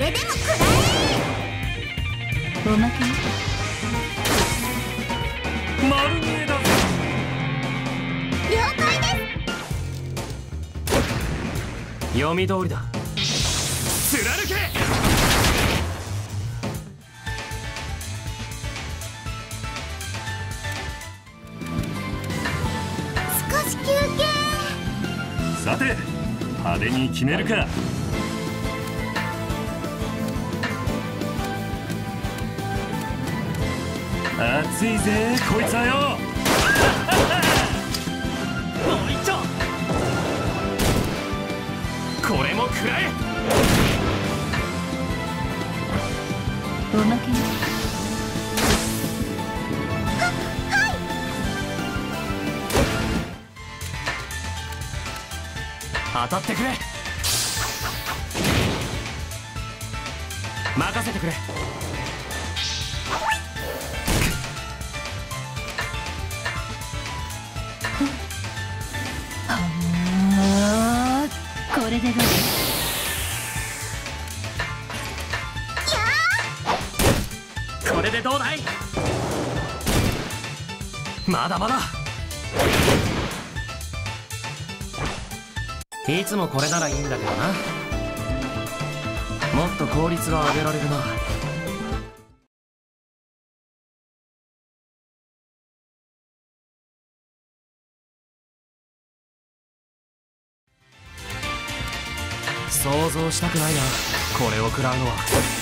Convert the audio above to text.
れでも食らえ。おまけね。 丸見えだぜ。 了解です。 読み通りだ。貫け。 少し休憩。 さて派手に決めるか。熱いぜこいつはよ。もう一丁。これも食らえ。 おまけね。 当たってくれ。任せてくれ。 これでどう？ これでどうだい。まだまだ。いつもこれならいいんだけどな。もっと効率が上げられるな。想像したくないな、これを食らうのは。